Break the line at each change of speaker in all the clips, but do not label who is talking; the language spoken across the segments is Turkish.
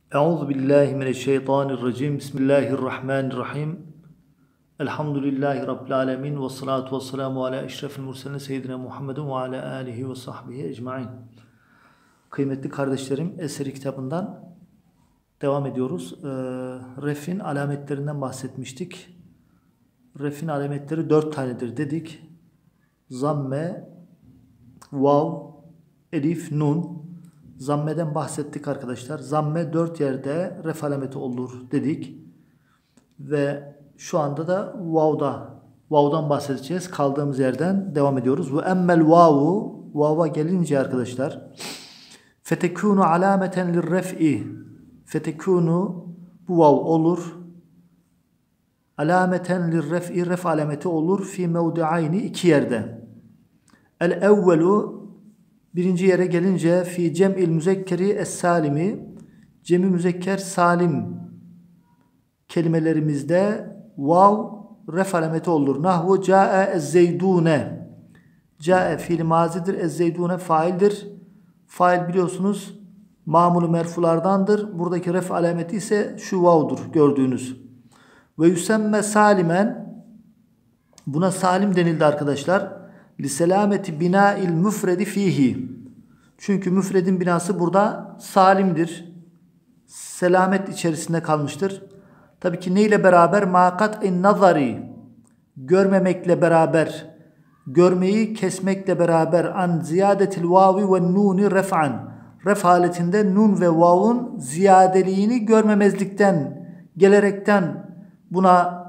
Euzu billahi mineşşeytanirracim. Bismillahirrahmanirrahim. Elhamdülillahi rabbil alamin ve salatu vesselamu ala eşrefil murselin seyyidina Muhammedin ve ala alihi ve sahbihi ecmaîn. Kıymetli kardeşlerim, Eseri kitabından devam ediyoruz. Ref'in alametlerinden bahsetmiştik. Ref'in alametleri 4 tanedir dedik. Zamme, vav, elif, nun. Zammeden bahsettik arkadaşlar. Zamme 4 yerde ref alameti olur dedik. Ve şu anda da vav'dan bahsedeceğiz. Kaldığımız yerden devam ediyoruz. Ve emmel vav'a gelince arkadaşlar, fetekunu alameten lirref'i, fetekunu, bu vav olur, alameten lirref'i, ref alameti olur, fi mevdi'ayni, 2 yerde. El evvelu, birinci yere gelince, fi cem'il müzekkeri es-salimi, cem-i müzekker salim kelimelerimizde vav ref alameti olur. Nahvu ca'e ez-zeydune. Ca'e fiil mazidir, ez-zeydune faildir. Fail biliyorsunuz mamul merfulardandır. Buradaki ref alameti ise şu vav'dur gördüğünüz. Ve yüsemme salimen, buna salim denildi arkadaşlar. Liselameti bina'il müfredi fihi. Çünkü müfredin binası burada salimdir. Selamet içerisinde kalmıştır. Tabii ki neyle beraber? Maqat'in nazari. Görmemekle beraber, görmeyi kesmekle beraber, an ziyadetil vavi ve nuni ref'an. Ref haletinde nun ve vav'un ziyadeliğini görmemezlikten, gelerekten buna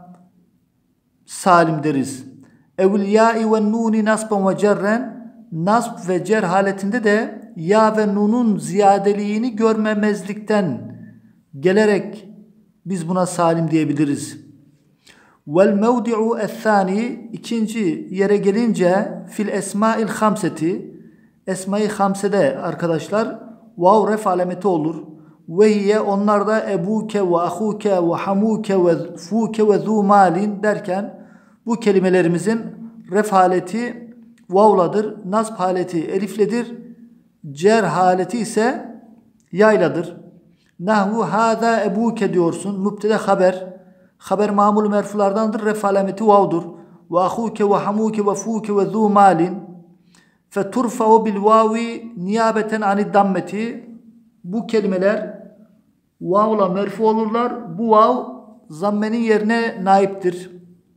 salim deriz. Evil ya'i ve nuni nasban ve cerren, nasb ve cer haletinde de ya ve nunun ziyadeliğini görmemezlikten gelerek biz buna salim diyebiliriz. Vel mevdi'u es-sani, ikinci yere gelince, fil esma'il hamseti, esma-i hamsede arkadaşlar vav ref alameti olur. Ve hiye, onlarda ebuke ve ahuke ve hamuke ve fuke ve zu malin derken bu kelimelerimizin ref haleti vavladır, nasb haleti elifledir, cer haleti ise yayladır. Nahvu hâzâ ebuke diyorsun, mübtede haber, haber mamul merfulardandır, ref alameti vavdur. Ve ahuke ve hamuke ve fuke ve zu malin, fe turfa'u bil vavi niyabeten anid dammeti. Bu kelimeler vavla merfu olurlar. Bu vav zammenin yerine naiptir.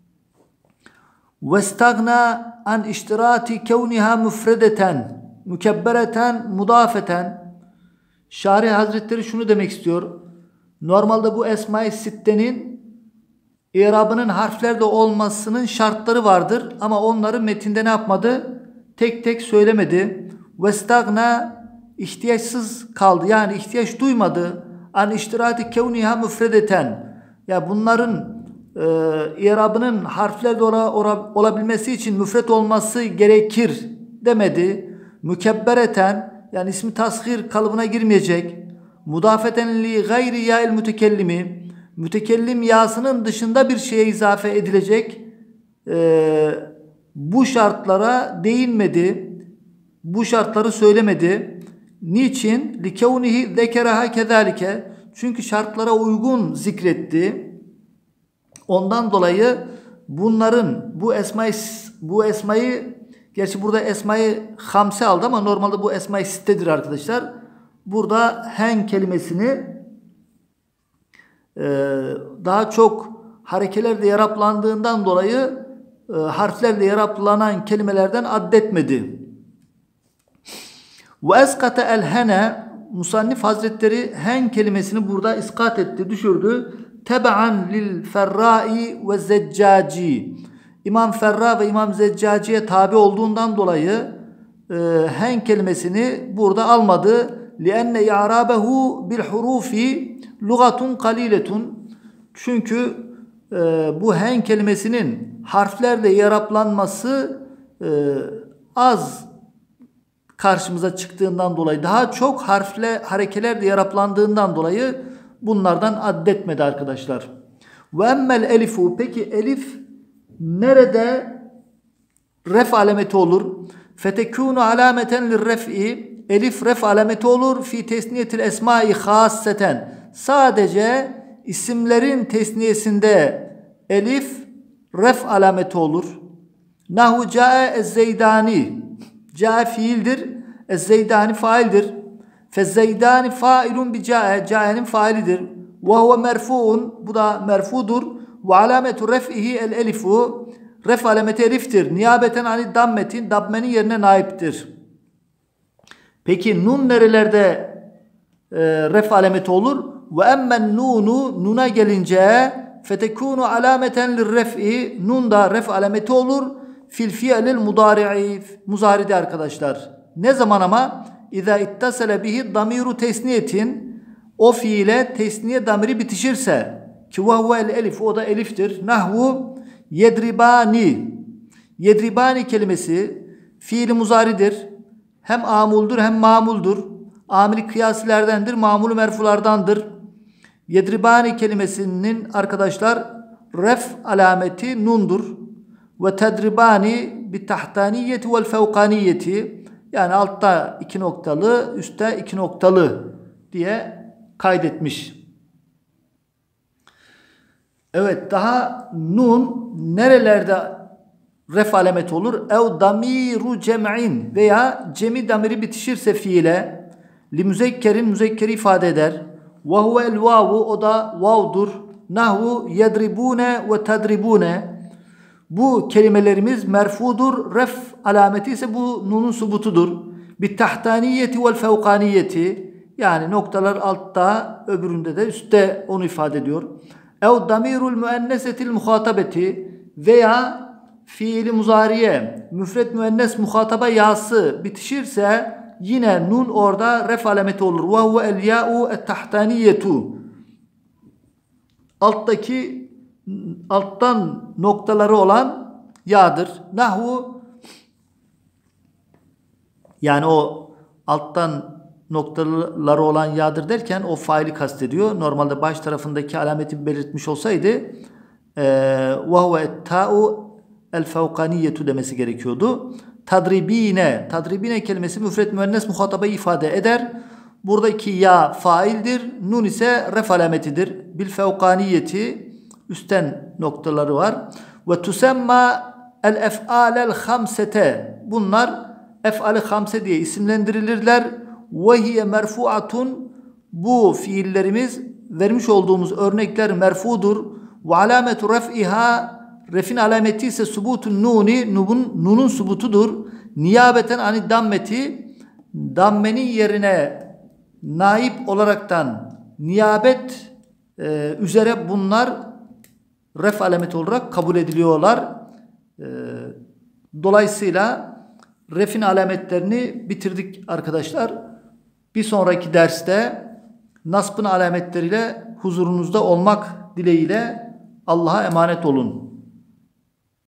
Vestagna an iştirati kevniha müfredeten mükebbereten mudafeten. Şarih Hazretleri şunu demek istiyor. Normalde bu Esma-i Sitte'nin i'rabının harflerde olmasının şartları vardır. Ama onları metinde ne yapmadı? Tek tek söylemedi. Vestagna, ihtiyaçsız kaldı. Yani ihtiyaç duymadı. An iştirati kevniha müfredeten. Ya bunların i'rabının harflerde olabilmesi için müfret olması gerekir demedi. Mükebbereten, yani ismi tasghir kalıbına girmeyecek. Mudafeten li gayri ya'il mütekellimi, mütekellim yasının dışında bir şeye izafe edilecek. Bu şartlara değinmedi. Bu şartları söylemedi. Niçin? Likevnihi zekeraha kezalike. Çünkü şartlara uygun zikretti. Ondan dolayı bunların bu esmayı gerçi burada esmayı hamse aldı ama normalde bu esmayı sittedir arkadaşlar. Burada hen kelimesini daha çok harekelerle yaraplandığından dolayı harflerle yaraplanan kelimelerden addetmedi. Ve eskate el hene, musannif hazretleri hen kelimesini burada iskat etti, düşürdü. Tebe'an lil ferrai ve zeccaci. İmam Ferra ve İmam Zeccaci'ye tabi olduğundan dolayı hen kelimesini burada almadı. Lienne i'rabehu bil hurufi lugatun kaliletun. Çünkü bu hen kelimesinin harflerle yaraplanması az karşımıza çıktığından dolayı, daha çok harekelerle yaraplandığından dolayı bunlardan addetmedi arkadaşlar. Ve emmel elifu, peki elif nerede ref alameti olur? Fetekûnu alameten lirref'i, elif ref alameti olur. Fi tesniyetil esmai hasseten, sadece isimlerin tesniyesinde elif ref alameti olur. Nahu ca'e ez-zeydani. Ca'e fiildir. Ez-zeydani faildir. Fe-zeydani failun bi ca'e. Ca'e'nin failidir. Ve huve merfu'un. Bu da merfudur. Ve alametu ref'ihi el-elifu. Ref alameti eliftir. Niyabeten ani dammetin. Dammenin yerine naiptir. Peki nun nerelerde ref alameti olur? Ve emmen nunu, nuna gelince fetekunu alameten lirref'i, nun da ref alameti olur. Fil fi'lil mudari'i, muzaride arkadaşlar. Ne zaman ama? İza ittasale bihi damiru tesniyetin, o fiile tesniye damiri bitişirse, ki vahvel elif, o da eliftir. Nahvu yedribani. Yedribani kelimesi fiili muzaridir. Hem amuldur hem mamuldur. Amili kıyasilerdendir, mamulu merfulardandır. Yedribani kelimesinin arkadaşlar ref alameti nundur. Ve tedribani bi tahtaniyeti vel fevkaniyeti, yani altta 2 noktalı, üstte 2 noktalı diye kaydetmiş. Evet, daha nun nerelerde ref alameti olur? Ev damiru cem'in, veya cemi damiri bitişirse fiile li müzekkerin, müzekkeri ifade eder. Ve huvel vavu, o da vavdur. Nahvu yedribune ve tedribune. Bu kelimelerimiz merfudur. Ref alameti ise bu nunun subutudur. Bi tahtaniyeti vel fevkaniyeti, yani noktalar altta, öbüründe de üstte, onu ifade ediyor. Ev damirul müennesetil muhatabeti, veya fiili muzariye müfret müennes muhataba yası bitişirse yine nun orada ref alameti olur. Ve huve el ya'u et tahtaniyetu. Alttan noktaları olan ya'dır. Nahvu, yani o alttan noktaları olan ya'dır derken o faili kastediyor. Normalde baş tarafındaki alameti belirtmiş olsaydı ve huve et ta'u el fevkaniyetu demesi gerekiyordu. Tadribine. Tadribine kelimesi müfret müennes muhatabayı ifade eder. Buradaki ya faildir. Nun ise ref alametidir. Bil fevkaniyeti, üstten noktaları var. Ve tusemma el ef'alel hamsete. Bunlar ef'al-i hamse diye isimlendirilirler. Ve hiye merfuatun. Bu fiillerimiz, vermiş olduğumuz örnekler merfudur. Ve alametu ref'iha, refin alameti ise subutun nuni, nunun subutudur. Niyabeten ani dammeti, dammenin yerine naip olaraktan niyabet üzere bunlar ref alameti olarak kabul ediliyorlar. Dolayısıyla refin alametlerini bitirdik arkadaşlar. Bir sonraki derste nasbın alametleriyle huzurunuzda olmak dileğiyle Allah'a emanet olun.